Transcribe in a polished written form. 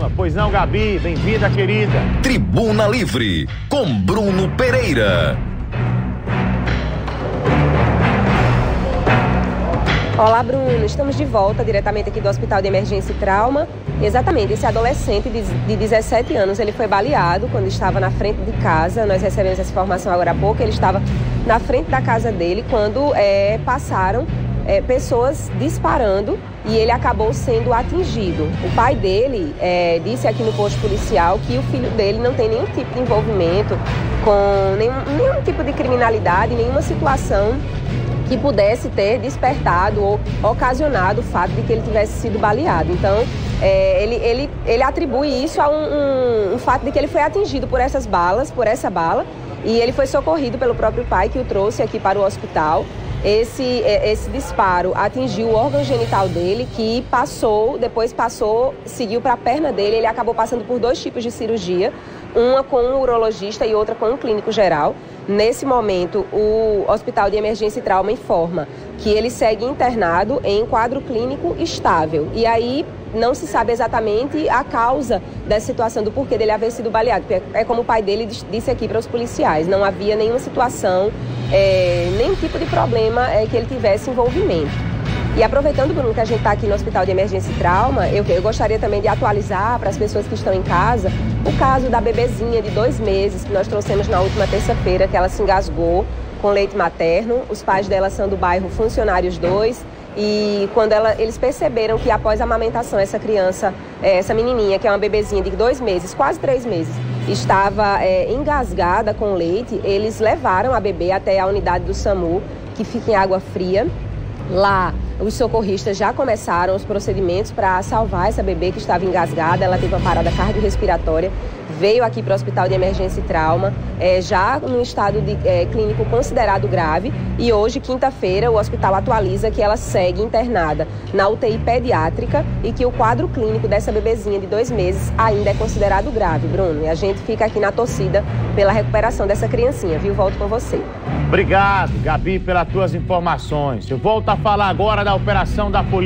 Trauma. Pois não, Gabi? Bem-vinda, querida. Tribuna Livre, com Bruno Pereira. Olá, Bruno. Estamos de volta diretamente aqui do Hospital de Emergência e Trauma. Exatamente, esse adolescente de 17 anos, ele foi baleado quando estava na frente de casa. Nós recebemos essa informação agora há pouco. Ele estava na frente da casa dele quando passaram pessoas disparando e ele acabou sendo atingido. O pai dele disse aqui no posto policial que o filho dele não tem nenhum tipo de envolvimento com nenhum tipo de criminalidade, nenhuma situação que pudesse ter despertado ou ocasionado o fato de que ele tivesse sido baleado. Então, ele atribui isso a um fato de que ele foi atingido por essa bala, e ele foi socorrido pelo próprio pai, que o trouxe aqui para o hospital. Esse disparo atingiu o órgão genital dele, que seguiu para a perna dele. Ele acabou passando por 2 tipos de cirurgia, uma com um urologista e outra com um clínico geral. Nesse momento, o Hospital de Emergência e Trauma informa que ele segue internado em quadro clínico estável. E aí não se sabe exatamente a causa dessa situação, do porquê dele haver sido baleado. É como o pai dele disse aqui para os policiais, não havia nenhuma situação, nenhum tipo de problema que ele tivesse envolvimento. E aproveitando, Bruno, que a gente está aqui no Hospital de Emergência e Trauma, eu gostaria também de atualizar para as pessoas que estão em casa o caso da bebezinha de 2 meses que nós trouxemos na última terça-feira, que ela se engasgou com leite materno. Os pais dela são do bairro Funcionários 2 e quando eles perceberam que após a amamentação essa criança, essa menininha, que é uma bebezinha de 2 meses, quase 3 meses, estava engasgada com leite, eles levaram a bebê até a unidade do SAMU, que fica em Água Fria. Lá, os socorristas já começaram os procedimentos para salvar essa bebê que estava engasgada. Ela teve uma parada cardiorrespiratória, veio aqui para o Hospital de Emergência e Trauma, já no estado clínico considerado grave. E hoje, quinta-feira, o hospital atualiza que ela segue internada na UTI pediátrica e que o quadro clínico dessa bebezinha de 2 meses ainda é considerado grave, Bruno. E a gente fica aqui na torcida pela recuperação dessa criancinha, viu? Volto com você. Obrigado, Gabi, pelas tuas informações. Eu volto a falar agora da operação da polícia.